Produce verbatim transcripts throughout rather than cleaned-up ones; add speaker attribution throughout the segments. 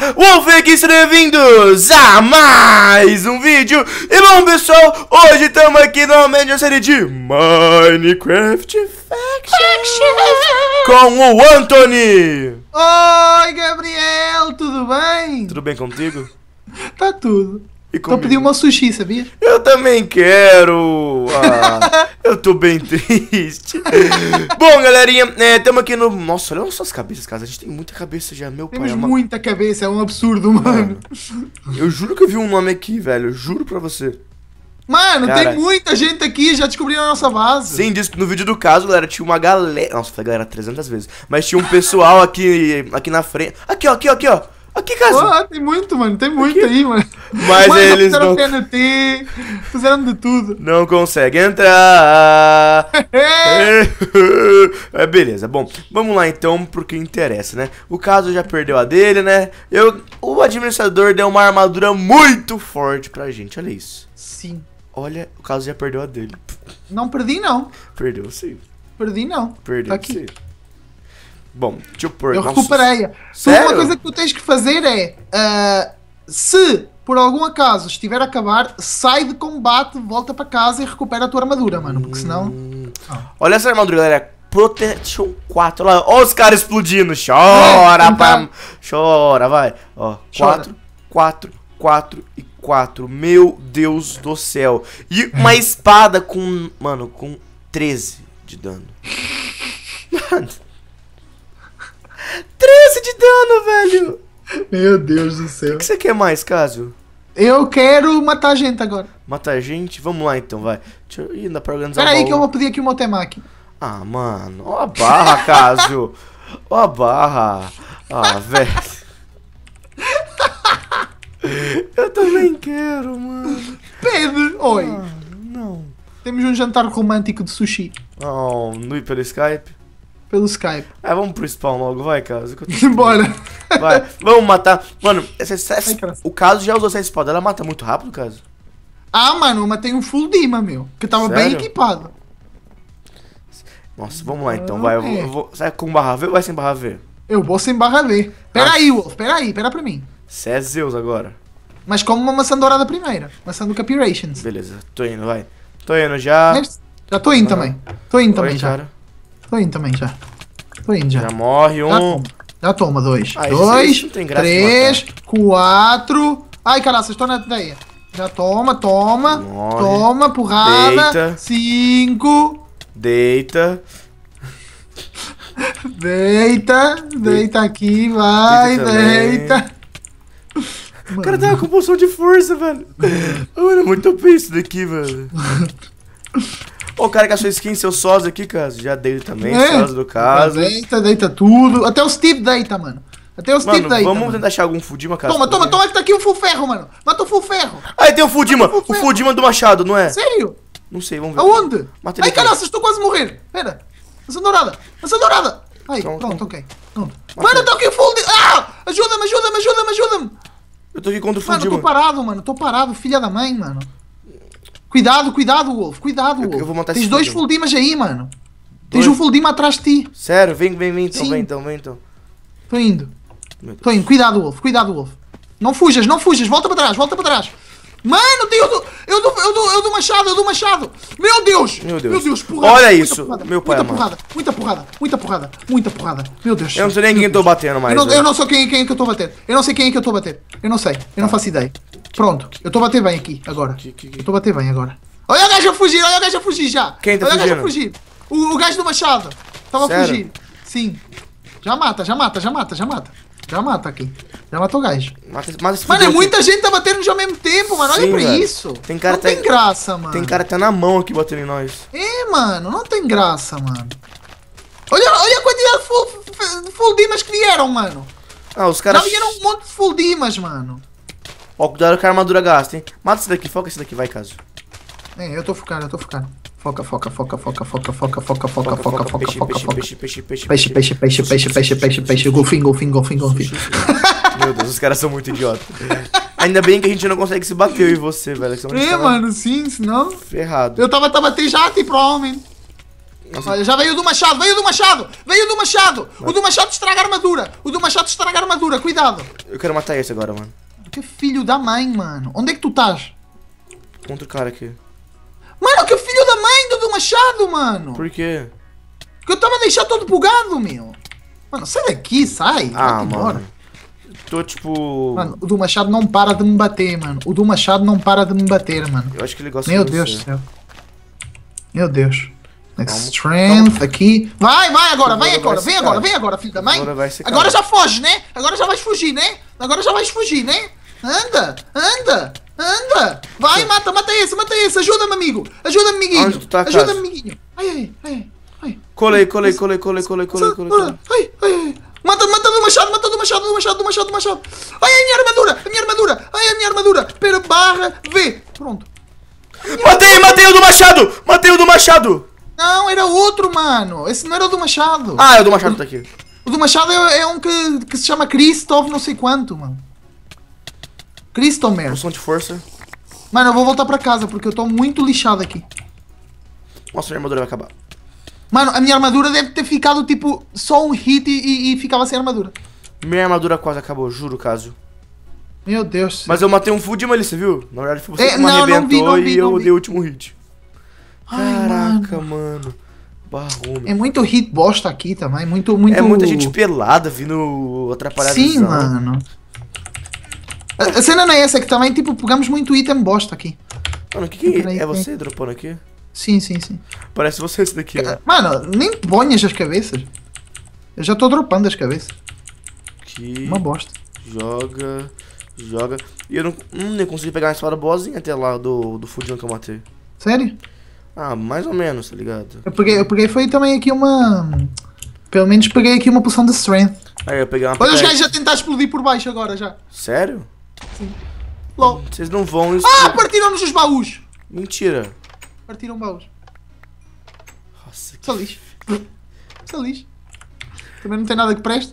Speaker 1: Wolf aqui, sejam bem-vindos a mais um vídeo. E bom, pessoal, hoje estamos aqui novamente na série de Minecraft Factions com o Anthony.
Speaker 2: Oi, Gabriel, tudo bem?
Speaker 1: Tudo bem contigo?
Speaker 2: Tá tudo.
Speaker 1: Estou
Speaker 2: a pedir uma sushi, sabia?
Speaker 1: Eu também quero. Ah, eu tô bem triste. Bom, galerinha, estamos é, aqui no... Nossa, olha as suas cabeças, cara. A gente tem muita cabeça já, meu
Speaker 2: Temos
Speaker 1: pai. Temos
Speaker 2: muita uma... cabeça, é um absurdo, mano. mano.
Speaker 1: Eu juro que eu vi um nome aqui, velho. Eu juro pra você.
Speaker 2: Mano,
Speaker 1: cara,
Speaker 2: tem muita gente aqui, já descobriram a nossa base.
Speaker 1: Sim, diz que no vídeo do caso, galera, tinha uma galera... Nossa, foi galera trezentas vezes. Mas tinha um pessoal aqui, aqui na frente. Aqui, ó, aqui, ó, aqui, ó. Aqui, caso.
Speaker 2: Oh, tem muito, mano, tem muito aqui. Aí, mano.
Speaker 1: Mas
Speaker 2: mano,
Speaker 1: eles
Speaker 2: fizeram
Speaker 1: não...
Speaker 2: T N T, fizeram de tudo.
Speaker 1: Não conseguem entrar. É, beleza, bom, vamos lá então pro que interessa, né? O caso já perdeu a dele, né? Eu, o administrador deu uma armadura muito forte pra gente, olha isso.
Speaker 2: Sim.
Speaker 1: Olha, o caso já perdeu a dele.
Speaker 2: Não perdi, não.
Speaker 1: Perdeu sim.
Speaker 2: Perdi, não.
Speaker 1: Perdeu
Speaker 2: tá aqui.
Speaker 1: sim. Bom, deixa eu pôr.
Speaker 2: Eu recuperei.
Speaker 1: Sério?
Speaker 2: Uma coisa que tu tens que fazer é, uh, se por algum acaso estiver a acabar, sai de combate, volta para casa e recupera a tua armadura, mano, porque senão...
Speaker 1: Hum. Ah. Olha essa armadura, galera. Protection quatro. Olha lá, olha os caras explodindo. Chora, é, pá. Chora, vai. Ó, quatro, quatro, quatro e quatro. Meu Deus do céu. E uma espada com, mano, com treze de dano. Mano. treze de dano, velho.
Speaker 2: Meu Deus do céu.
Speaker 1: O que você quer mais, Caso?
Speaker 2: Eu quero matar gente agora.
Speaker 1: Matar gente? Vamos lá então, vai. Deixa eu ir, dá pra organizar.
Speaker 2: Espera aí que eu vou pedir aqui o meu temaki.
Speaker 1: Ah, mano. Ó a barra, Caso. Ó a barra. Ah, velho. Eu também quero, mano.
Speaker 2: Pede. Oi.
Speaker 1: Ah, não.
Speaker 2: Temos um jantar romântico de sushi.
Speaker 1: Oh, no ir pelo Skype?
Speaker 2: Pelo Skype.
Speaker 1: É, vamos pro spawn logo, vai, Caso.
Speaker 2: Bora.
Speaker 1: Vai, vamos matar. Mano, essa, essa, o Caso já usou essa espada. Ela mata muito rápido, Caso?
Speaker 2: Ah, mano, eu matei um full Dima, meu. Que tava Sério? bem equipado.
Speaker 1: Nossa, vamos lá então, vai. Eu vou, eu vou, sai com barra V ou vai sem barra V?
Speaker 2: Eu vou sem barra V. Pera ah. aí, Wolf, pera aí, pera pra mim.
Speaker 1: Você é Zeus agora.
Speaker 2: Mas como uma maçã dourada primeira. Maçã do Capirations.
Speaker 1: Beleza, tô indo, vai. Tô indo já.
Speaker 2: Já tô indo ah. também. Tô indo também
Speaker 1: Oi,
Speaker 2: já.
Speaker 1: Cara.
Speaker 2: Tô indo também já. Tô indo já.
Speaker 1: Já morre um.
Speaker 2: Já toma, já toma dois.
Speaker 1: Ai,
Speaker 2: dois, três, quatro. Ai, caraca, estou na ideia. Já toma, toma. Morre. Toma, porrada.
Speaker 1: Deita.
Speaker 2: Cinco.
Speaker 1: Deita.
Speaker 2: Deita. Deita aqui, vai. Deita. deita.
Speaker 1: O cara tá com compulsão de força, velho. Mano, é muito bem isso daqui, velho. Ô, o cara que achou skin, seu sósia aqui, Caso. Já deita também, é. Sósia do caso.
Speaker 2: Deita, deita tudo. Até o Steve deita, mano. Até o Steve
Speaker 1: mano,
Speaker 2: deita.
Speaker 1: Vamos
Speaker 2: mano.
Speaker 1: tentar achar algum Fudima, Caso.
Speaker 2: Toma, toma, toma que tá aqui o full ferro, mano. Mata o full ferro.
Speaker 1: Aí tem o Fudima. O, o Fudima do machado, não é?
Speaker 2: Sério?
Speaker 1: Não sei, vamos ver.
Speaker 2: Aonde?
Speaker 1: Matei
Speaker 2: Ai, caralho, estou quase a morrer. Pera. Maçã dourada. Maçã dourada. Ai, pronto, pronto ok. Pronto. Mano, tô aqui full de... Ah! Ajuda-me, ajuda-me, ajuda-me, ajuda-me.
Speaker 1: Eu tô aqui contra o Fudima.
Speaker 2: Mano, eu tô parado, mano. Tô parado, filha da mãe, mano. Cuidado, cuidado, Wolf. Cuidado, Wolf.
Speaker 1: Eu, eu vou matar
Speaker 2: Tens
Speaker 1: esse
Speaker 2: dois
Speaker 1: Fudima.
Speaker 2: full dimas aí, mano.
Speaker 1: Dois?
Speaker 2: Tens um full dima atrás de ti.
Speaker 1: Sério? Vem, vem, vem então,
Speaker 2: Sim.
Speaker 1: vem então, vem então.
Speaker 2: Tô indo. Tô indo. Cuidado, Wolf. Cuidado, Wolf. Não fujas, não fujas. Volta para trás, volta para trás. Mano, eu do, eu do, eu do, eu do machado, eu do machado. Meu Deus.
Speaker 1: Meu Deus.
Speaker 2: Meu Deus, porrada.
Speaker 1: Olha
Speaker 2: muita
Speaker 1: isso,
Speaker 2: porrada,
Speaker 1: meu pai
Speaker 2: muita
Speaker 1: amado.
Speaker 2: porrada, muita porrada, muita porrada, muita porrada. Meu Deus.
Speaker 1: Eu não sei nem quem eu tô batendo mais.
Speaker 2: Eu não, eu não sei quem, quem é que eu tô a bater. Eu não sei quem é que eu tô a bater. Eu não sei. Eu não faço ideia. Pronto. Eu tô a bater bem aqui, agora. Eu tô a bater bem agora. Olha o gajo a fugir, olha o gajo a fugir já.
Speaker 1: Quem tá
Speaker 2: olha
Speaker 1: fugindo?
Speaker 2: o gajo a fugir. O, o gajo do machado. Tava
Speaker 1: Sério?
Speaker 2: a fugir. Sim. Já mata, já mata, já mata, já mata. Já mata aqui. Já matou o gajo.
Speaker 1: Mata, mata
Speaker 2: mano, é muita gente tá batendo ao mesmo tempo, mano. Olha
Speaker 1: Sim,
Speaker 2: pra
Speaker 1: velho.
Speaker 2: isso.
Speaker 1: Tem cara
Speaker 2: não
Speaker 1: tá...
Speaker 2: tem graça, mano.
Speaker 1: Tem cara até na mão aqui batendo em nós.
Speaker 2: É, mano, não tem graça, mano. Olha, olha a quantidade de full, full dimas que vieram, mano.
Speaker 1: Ah, os caras...
Speaker 2: Já vieram um monte de full dimas, mano.
Speaker 1: Ó, cuidado que a armadura gasta, hein. Mata esse daqui, foca esse daqui, vai, Caso.
Speaker 2: É, eu tô focado, eu tô focado. Foca, foca, foca, foca, foca, foca, foca, foca, foca, foca, foca,
Speaker 1: peixe,
Speaker 2: foca,
Speaker 1: peixe,
Speaker 2: foca.
Speaker 1: peixe, peixe, peixe,
Speaker 2: Peixe, peixe, peixe, peixe, peixe, peixe, peixe, golfinho, golfinho, golfinho, golfinho.
Speaker 1: Meu Deus, os caras são muito idiotas. Ainda bem que a gente não consegue se bater, eu e você, velho.
Speaker 2: É, mano, sim, senão...
Speaker 1: Ferrado.
Speaker 2: Eu tava a bater já, tipo, provavelmente.
Speaker 1: Nossa.
Speaker 2: Olha, já veio o do machado, veio o do machado, veio o do machado. O do machado estraga a armadura. O do machado estraga a armadura, cuidado.
Speaker 1: Eu quero matar esse agora, mano.
Speaker 2: Que filho da mãe, mano. Onde é que tu estás?
Speaker 1: Contra o cara aqui.
Speaker 2: Mano, que filho da mãe do do machado, mano.
Speaker 1: Por quê?
Speaker 2: Porque eu estava a deixar todo bugado, meu. Mano, sai daqui, sai.
Speaker 1: Ah,
Speaker 2: vai-te embora.
Speaker 1: mano. Tô tipo...
Speaker 2: Mano, o do machado não para de me bater, mano. O do machado não para de me bater, mano.
Speaker 1: Eu acho que ele gosta
Speaker 2: Meu
Speaker 1: de
Speaker 2: Deus
Speaker 1: você.
Speaker 2: do céu. Meu Deus. Next
Speaker 1: Vamos.
Speaker 2: strength, aqui. Vai, vai agora, vai
Speaker 1: Agora
Speaker 2: agora,
Speaker 1: vai
Speaker 2: vem
Speaker 1: secar.
Speaker 2: agora, vem agora, filho da mãe.
Speaker 1: Agora vai secar.
Speaker 2: Agora já foge, né? Agora já vais fugir, né? Agora já vais fugir, né? Anda, anda, anda. Vai, mata, mata esse, mata esse. Ajuda-me, amigo. Ajuda-me, amiguinho.
Speaker 1: Onde tu tá,
Speaker 2: Ajuda-me,
Speaker 1: Cássio?
Speaker 2: amiguinho. Ai, ai, ai, ai.
Speaker 1: Colei, colei, colei, colei, colei, colei, colei, colei.
Speaker 2: Ai, ai, ai. Mata, mata do machado, mata do machado, do machado, do machado, do machado. Ai, a minha armadura, a minha armadura. Ai, a minha armadura. Pera, barra, V. Pronto.
Speaker 1: Matei, matei o do machado! Matei o do machado!
Speaker 2: Não, era outro, mano. Esse não era o do machado.
Speaker 1: Ah, é o do machado tá aqui.
Speaker 2: O do machado é, é um que, que se chama Christoph não sei quanto, mano. Christomer.
Speaker 1: Poção de força.
Speaker 2: Mano, eu vou voltar pra casa porque eu tô muito lixado aqui.
Speaker 1: Nossa, minha armadura vai acabar.
Speaker 2: Mano, a minha armadura deve ter ficado tipo só um hit e, e, e ficava sem armadura.
Speaker 1: Minha armadura quase acabou, juro, caso.
Speaker 2: Meu Deus.
Speaker 1: Mas eu matei um full de ali, você viu? Na verdade foi você
Speaker 2: É,
Speaker 1: que me
Speaker 2: não, não vi,
Speaker 1: arrebentou
Speaker 2: não vi,
Speaker 1: e eu
Speaker 2: não vi.
Speaker 1: dei o último hit.
Speaker 2: Ai,
Speaker 1: Caraca, mano. Barrou,
Speaker 2: É muito hit bosta aqui também, muito, muito...
Speaker 1: É muita gente pelada vindo atrapalhar a
Speaker 2: Sim,
Speaker 1: visão.
Speaker 2: mano. A, a cena não é essa, é que também, tipo, pegamos muito item bosta aqui.
Speaker 1: Mano, o que, que
Speaker 2: Peraí,
Speaker 1: é
Speaker 2: peraí.
Speaker 1: você dropando aqui?
Speaker 2: Sim, sim, sim.
Speaker 1: Parece você esse daqui, ó.
Speaker 2: Mano, nem ponhas as cabeças. Eu já tô dropando as cabeças.
Speaker 1: Aqui.
Speaker 2: Uma bosta.
Speaker 1: Joga. Joga. E eu não, hum, nem consegui pegar uma espada boazinha até lá do, do fudinho que eu matei.
Speaker 2: Sério?
Speaker 1: Ah, mais ou menos, tá ligado?
Speaker 2: Eu peguei, eu peguei foi também aqui uma... Pelo menos peguei aqui uma poção de strength.
Speaker 1: Aí eu peguei uma
Speaker 2: Olha os
Speaker 1: pickaxe.
Speaker 2: gajos a tentar explodir por baixo agora já.
Speaker 1: Sério?
Speaker 2: LOL.
Speaker 1: Vocês não vão
Speaker 2: Ah,
Speaker 1: explodir.
Speaker 2: partiram-nos os baús.
Speaker 1: Mentira.
Speaker 2: Partiram baús.
Speaker 1: Nossa, que...
Speaker 2: Só lixo. Só lixo. Também não tem nada que preste.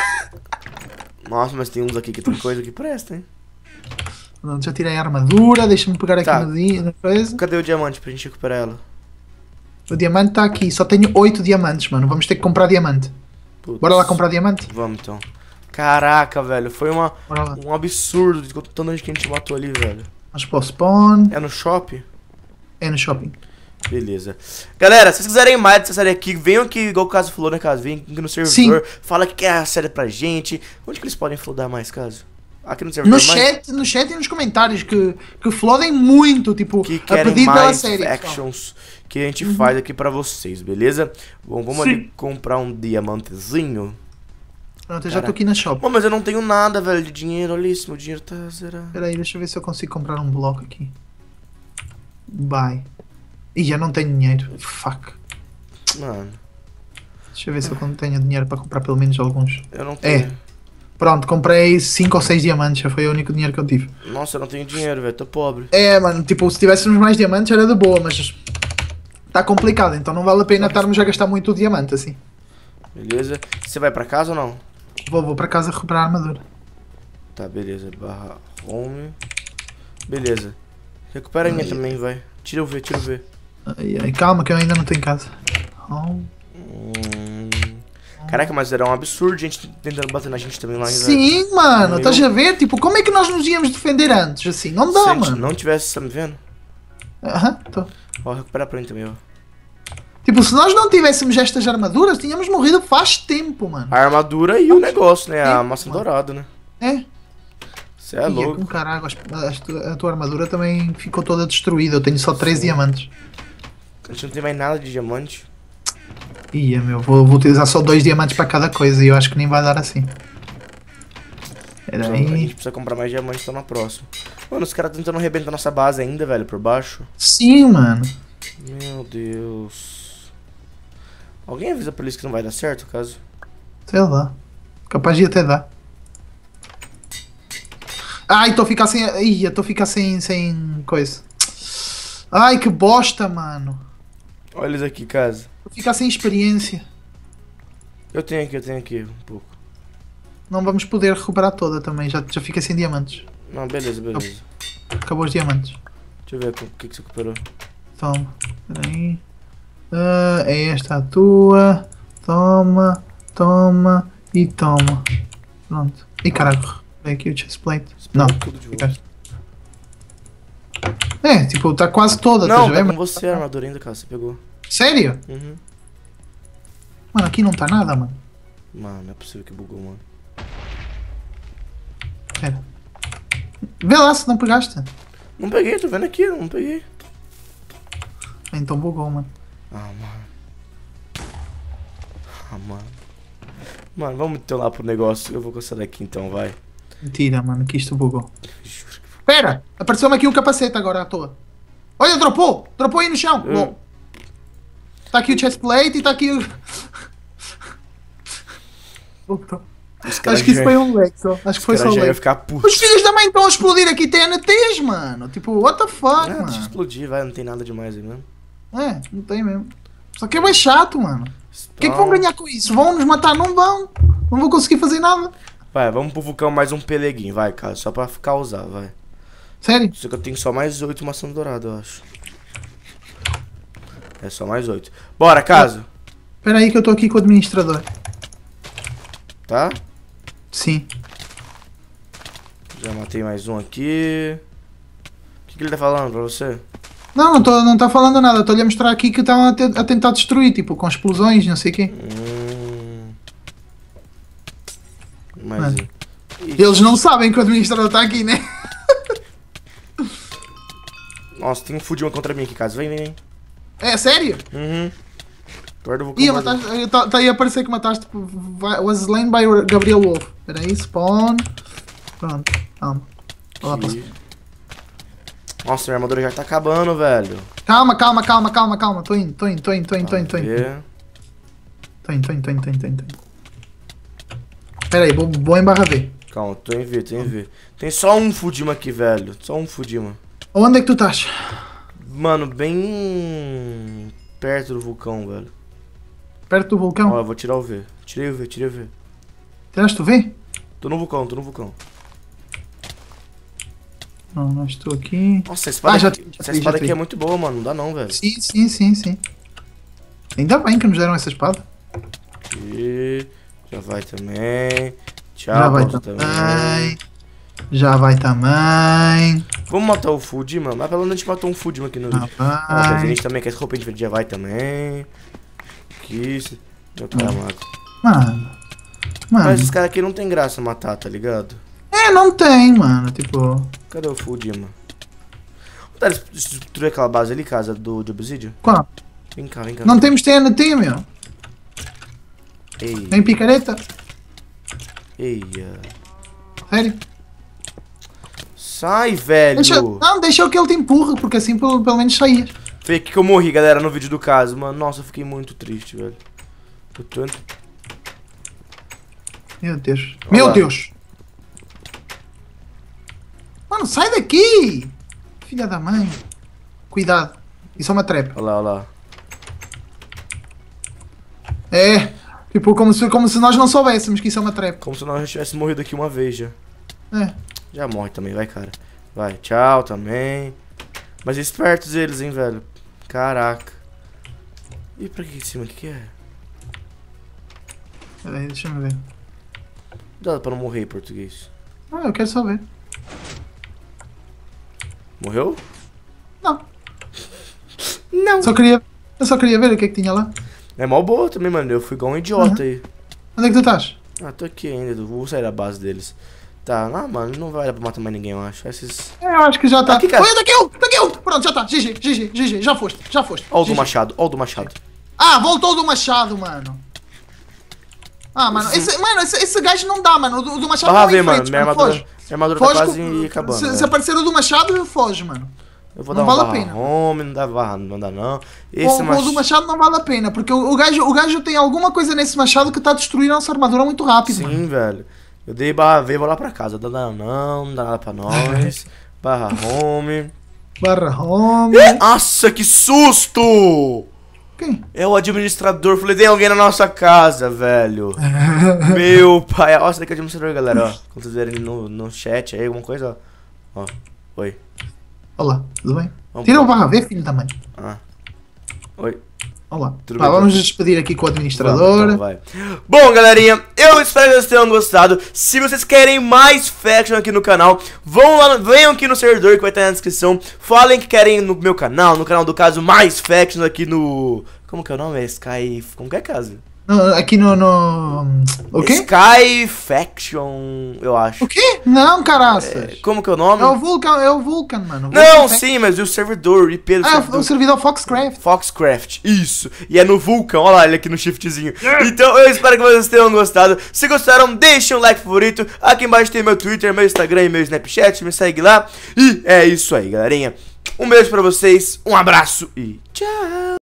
Speaker 1: Nossa, mas tem uns aqui que tem coisa que presta, hein?
Speaker 2: Pronto, já tirei a armadura. Deixa-me pegar aqui
Speaker 1: Tá.
Speaker 2: no dia, na coisa.
Speaker 1: Cadê o diamante pra gente recuperar ela?
Speaker 2: O diamante está aqui. Só tenho oito diamantes, mano. Vamos ter que comprar diamante.
Speaker 1: Putz.
Speaker 2: Bora lá comprar diamante?
Speaker 1: Vamos então. Caraca, velho. Foi uma,
Speaker 2: Bora lá.
Speaker 1: um absurdo de tanta gente que a gente matou ali, velho.
Speaker 2: Vamos para o spawn.
Speaker 1: É no shopping?
Speaker 2: É no shopping.
Speaker 1: Beleza. Galera, se vocês quiserem mais dessa série aqui, venham aqui, igual o Caso falou, né, Caso? Vem aqui no servidor, fala que quer a série pra gente. Onde que eles podem flodar mais, Caso? Aqui no servidor
Speaker 2: No
Speaker 1: mais?
Speaker 2: chat, no chat e nos comentários que, que flodem muito, tipo,
Speaker 1: Que
Speaker 2: a
Speaker 1: querem
Speaker 2: pedido pela
Speaker 1: mais
Speaker 2: série. pessoal.
Speaker 1: actions que a gente faz aqui pra vocês, beleza? Bom, vamos
Speaker 2: Sim.
Speaker 1: ali comprar um diamantezinho.
Speaker 2: Pronto, eu já tô aqui na shop.
Speaker 1: Bom, mas eu não tenho nada, velho, de dinheiro. Olha isso, meu dinheiro tá zerado.
Speaker 2: Espera aí, deixa eu ver se eu consigo comprar um bloco aqui. Buy. Ih, já não tenho dinheiro. Fuck.
Speaker 1: Mano,
Speaker 2: Deixa eu ver se eu tenho dinheiro para comprar pelo menos alguns.
Speaker 1: eu não tenho.
Speaker 2: Pronto, comprei cinco ou seis diamantes, já foi o único dinheiro que eu tive.
Speaker 1: Nossa, eu não tenho dinheiro, velho, tô pobre.
Speaker 2: É, mano, tipo, se tivéssemos mais diamantes era de boa, mas está complicado, então não vale a pena estarmos a gastar muito o diamante assim.
Speaker 1: Beleza? Você vai pra casa ou não?
Speaker 2: Vou, vou para casa recuperar a armadura.
Speaker 1: Tá, beleza. Barra home. Beleza. Recupera a minha também, vai. Tira o V, tira o V.
Speaker 2: Ai, ai, calma que eu ainda não tô em casa. Oh.
Speaker 1: Hum... Caraca, mas era um absurdo gente tentando bater na gente também lá, hein, velho?
Speaker 2: Sim, mano,
Speaker 1: Meu-
Speaker 2: estás a ver? Tipo, como é que nós nos íamos defender antes? Assim, não dá,
Speaker 1: Se a gente
Speaker 2: mano.
Speaker 1: não tivesse, tá me vendo?
Speaker 2: Aham, tô.
Speaker 1: Ó, recupera pra mim também, ó.
Speaker 2: Tipo, se nós não tivéssemos estas armaduras, tínhamos morrido faz tempo, mano.
Speaker 1: A armadura e o negócio, né? A
Speaker 2: Tempo,
Speaker 1: maçã
Speaker 2: mano.
Speaker 1: dourada, né?
Speaker 2: É?
Speaker 1: Você é
Speaker 2: Ia,
Speaker 1: louco.
Speaker 2: com caralho, as- as tu- a tua armadura também ficou toda destruída. Eu tenho só três diamantes.
Speaker 1: A gente não tem mais nada de diamante.
Speaker 2: Ia, meu, vou, vou utilizar só dois diamantes para cada coisa e eu acho que nem vai dar assim. Era
Speaker 1: Então, a gente
Speaker 2: aí.
Speaker 1: precisa comprar mais diamante então na próxima. Mano, os caras tentando arrebentar nossa base ainda, velho, por baixo.
Speaker 2: Sim, mano.
Speaker 1: Meu Deus. Alguém avisa pra eles que não vai dar certo, caso?
Speaker 2: Sei lá. Capaz de até dar. Ai, estou a ficar sem. Ih, estou a ficar sem, sem coisa. Ai, que bosta, mano.
Speaker 1: Olha eles aqui, caso.
Speaker 2: Estou a ficar sem experiência.
Speaker 1: Eu tenho aqui, eu tenho aqui um pouco.
Speaker 2: Não vamos poder recuperar toda também. Já, já fica sem diamantes.
Speaker 1: Não, beleza, beleza.
Speaker 2: Acabou os diamantes.
Speaker 1: Deixa eu ver o que que você recuperou.
Speaker 2: Toma. Espera aí. Uh, é esta a tua. Toma, toma e toma. Pronto. E caralho, é aqui o chestplate. Não,
Speaker 1: tudo de volta.
Speaker 2: ficaste. É, tipo, tá quase toda.
Speaker 1: Não,
Speaker 2: tá
Speaker 1: tá
Speaker 2: vendo?
Speaker 1: com você a armadura ainda, cara. Você pegou.
Speaker 2: Sério?
Speaker 1: Uhum.
Speaker 2: Mano, aqui não tá nada, mano.
Speaker 1: Mano, não é possível que bugou, mano.
Speaker 2: Pera. Vê lá se não pegaste.
Speaker 1: Não peguei, tô vendo aqui, não peguei.
Speaker 2: Então bugou, mano.
Speaker 1: Ah, mano. Ah, mano. Mano, vamos então lá pro negócio. Eu vou começar daqui então, vai.
Speaker 2: Mentira, mano, que isto bugou.
Speaker 1: Juro que
Speaker 2: Pera! Apareceu-me aqui um capacete agora à toa. Olha, dropou! Dropou aí no chão!
Speaker 1: Eu-
Speaker 2: Bom. Tá aqui o chestplate e tá aqui o... Voltou.
Speaker 1: Os caras
Speaker 2: Acho que isso
Speaker 1: já-
Speaker 2: foi um lag só. Acho que foi
Speaker 1: os
Speaker 2: só
Speaker 1: caras
Speaker 2: um
Speaker 1: já ia
Speaker 2: lag.
Speaker 1: ficar puto.
Speaker 2: Os filhos da mãe estão a explodir aqui T N Ts, mano. Tipo, what the fuck,
Speaker 1: Ah, deixa
Speaker 2: mano.
Speaker 1: explodir, vai, não tem nada demais aí mesmo.
Speaker 2: É, não tem mesmo. Só que é bem chato, mano. O que é que vão
Speaker 1: Então,
Speaker 2: ganhar com isso? Vão nos matar? Não vão. Não vou conseguir fazer nada.
Speaker 1: vai, vamos pro vulcão mais um peleguinho, vai, cara. Só pra causar, vai.
Speaker 2: Sério?
Speaker 1: Só que eu tenho só mais oito maçãs douradas, eu acho. É só mais oito. Bora, caso.
Speaker 2: Espera aí que eu tô aqui com o administrador.
Speaker 1: Tá?
Speaker 2: Sim.
Speaker 1: Já matei mais um aqui. O que, que ele tá falando pra você?
Speaker 2: Não, não, tô, não tá falando nada. Estou-lhe a mostrar aqui que estão a, te- a tentar destruir, tipo, com explosões, não sei o quê.
Speaker 1: Hum... Mais
Speaker 2: Mano.
Speaker 1: um. Ih,
Speaker 2: Eles não sabem que o administrador está aqui, né?
Speaker 1: Nossa, tem um Fudima contra mim aqui, caso. Vem, vem, vem.
Speaker 2: É sério?
Speaker 1: Uhum. Guarda o vulcão.
Speaker 2: Ih,
Speaker 1: guarda-
Speaker 2: mataste. Está tá aí a parecer que mataste. Tipo, vai- was slain by Gabriel Wolf. Espera aí, spawn. Pronto, calma. Vou lá para-
Speaker 1: Aqui. Nossa, minha armadura já tá acabando, velho.
Speaker 2: Calma, calma, calma, calma, calma. Tô indo, tô indo, tô indo, tô indo, tô indo, tô indo.
Speaker 1: Vê.
Speaker 2: Tô indo, tô indo, tô indo, tô indo, tô indo. Espera aí, vou, vou em barra V.
Speaker 1: Calma, tô em V, tô em V. Tem só um Fudima aqui, velho. Só um Fudima.
Speaker 2: Onde é que tu estás?
Speaker 1: Mano, bem perto do vulcão, velho.
Speaker 2: Perto do vulcão?
Speaker 1: Ó, eu vou tirar o V. Tirei o V, tirei o V.
Speaker 2: Tiraste o V?
Speaker 1: Tô no vulcão, tô no vulcão.
Speaker 2: Não, não estou aqui.
Speaker 1: Nossa, essa espada,
Speaker 2: Ah, já
Speaker 1: aqui,
Speaker 2: tive, já
Speaker 1: essa
Speaker 2: tive,
Speaker 1: espada
Speaker 2: já
Speaker 1: aqui
Speaker 2: tive.
Speaker 1: é muito boa, mano. Não dá não, velho.
Speaker 2: Sim, sim, sim, sim. Ainda bem que nos deram essa espada.
Speaker 1: Aqui. Já vai também. Tchau,
Speaker 2: Já vai
Speaker 1: pronto
Speaker 2: também. Já vai também.
Speaker 1: Vamos matar o Fudima? Mas pelo menos a gente matou um Fudima aqui no
Speaker 2: Já
Speaker 1: vídeo. Ó, a
Speaker 2: vai.
Speaker 1: gente também quer roupa de já vai também. Aqui. isso- Meu cara mato.
Speaker 2: Mano. Mano.
Speaker 1: Mas esses caras aqui não tem graça matar, tá ligado?
Speaker 2: É, não tem, mano. Tipo.
Speaker 1: Cadê o Fudima? Tá, destruir aquela base ali, casa do de obsidian?
Speaker 2: Qual?
Speaker 1: Vem cá, vem cá.
Speaker 2: Não temos T N T, meu.
Speaker 1: Ei,
Speaker 2: Nem picareta.
Speaker 1: eia.
Speaker 2: Sério.
Speaker 1: Sai, velho.
Speaker 2: Deixa, não, deixa que ele te empurre, porque assim pelo, pelo menos saías.
Speaker 1: Foi aqui que eu morri, galera, no vídeo do caso, mano. Nossa, eu fiquei muito triste, velho. Eu tô...
Speaker 2: Meu Deus.
Speaker 1: Olha
Speaker 2: Meu
Speaker 1: lá.
Speaker 2: Deus. Mano, sai daqui. Filha da mãe. Cuidado. Isso é uma trap.
Speaker 1: Olha lá, olha lá.
Speaker 2: É. Tipo, como se, como se nós não soubéssemos que isso é uma trap.
Speaker 1: Como se nós já tivesse morrido aqui uma vez já.
Speaker 2: É.
Speaker 1: Já morre também, vai, cara. Vai, tchau também. Mas espertos eles, hein, velho. Caraca. E pra aqui em cima, o que que é?
Speaker 2: Pera aí, deixa eu ver.
Speaker 1: Dá pra não morrer em português.
Speaker 2: Ah, eu quero só ver.
Speaker 1: Morreu?
Speaker 2: Não.
Speaker 1: Não.
Speaker 2: Só queria, eu só queria ver o que é que tinha lá.
Speaker 1: É mó boa também, mano. Eu fui igual um idiota aí.
Speaker 2: Onde é que tu estás?
Speaker 1: Ah, tô aqui ainda. Vou sair da base deles. Tá, ah, mano, não vai dar pra matar mais ninguém, eu acho. Esses...
Speaker 2: É, eu acho que já está.
Speaker 1: Aqui, cara.
Speaker 2: Olha, daqui um! Daqui um! Pronto, já está. G G, G G, G G. Já foste, já foste.
Speaker 1: Ó o do
Speaker 2: G G.
Speaker 1: machado, ó o do machado.
Speaker 2: Ah, voltou do machado, mano. Ah, mano, esse, mano, esse, esse gajo não dá, mano. O do, o do machado
Speaker 1: Barra
Speaker 2: não
Speaker 1: V,
Speaker 2: é em
Speaker 1: mano.
Speaker 2: frente,
Speaker 1: Minha
Speaker 2: mano.
Speaker 1: armadura,
Speaker 2: Foge.
Speaker 1: minha armadura tá
Speaker 2: Foge
Speaker 1: quase
Speaker 2: com-
Speaker 1: acabando.
Speaker 2: se,
Speaker 1: né?
Speaker 2: se aparecer o do machado, foge, mano.
Speaker 1: Eu vou
Speaker 2: não
Speaker 1: dar um
Speaker 2: vale a
Speaker 1: barra
Speaker 2: pena.
Speaker 1: home, não dá barra, não dá não. Esse
Speaker 2: O, o do
Speaker 1: machado...
Speaker 2: machado não vale a pena, porque o, o, gajo, o gajo tem alguma coisa nesse machado que tá destruindo a nossa armadura muito rápido, mano.
Speaker 1: Sim, velho. Eu dei barra V e vou lá pra casa. Não dá nada não, não dá nada pra nós. Barra home.
Speaker 2: Barra home.
Speaker 1: Nossa, que susto!
Speaker 2: Quem?
Speaker 1: É o administrador. Falei, tem alguém na nossa casa, velho. Meu pai. Ó, esse daqui é o administrador, galera, ó. Quando vocês verem no, no chat aí, alguma coisa, ó. Ó, oi.
Speaker 2: Olá, tudo bem?
Speaker 1: Vamos
Speaker 2: Tira o
Speaker 1: pra-
Speaker 2: barra V, filho da mãe.
Speaker 1: Ah. Oi.
Speaker 2: Olá.
Speaker 1: Tudo
Speaker 2: Pá,
Speaker 1: bem,
Speaker 2: vamos
Speaker 1: então?
Speaker 2: despedir aqui com o
Speaker 1: Vamos,
Speaker 2: administrador.
Speaker 1: então, vai. Bom, galerinha, eu espero que vocês tenham gostado. Se vocês querem mais faction aqui no canal, vão lá, venham aqui no servidor que vai estar na descrição. Falem que querem no meu canal, no canal do caso mais factions aqui no... Como que é o nome? É Sky... Como que é, caso?
Speaker 2: No, aqui no, no... O quê?
Speaker 1: Sky Faction, eu acho.
Speaker 2: O quê? Não, caraças.
Speaker 1: Como que é o nome?
Speaker 2: É o Vulcan, é o Vulcan, mano. O
Speaker 1: Não,
Speaker 2: Vulcan
Speaker 1: sim, mas o servidor, o I P do
Speaker 2: Ah,
Speaker 1: servidor.
Speaker 2: o servidor Foxcraft.
Speaker 1: Foxcraft, isso. E é no Vulcan, olha lá ele aqui no shiftzinho. Então eu espero que vocês tenham gostado. Se gostaram, deixem um like favorito. Aqui embaixo tem meu Twitter, meu Instagram e meu Snapchat. Me segue lá. E é isso aí, galerinha. Um beijo pra vocês, um abraço e tchau.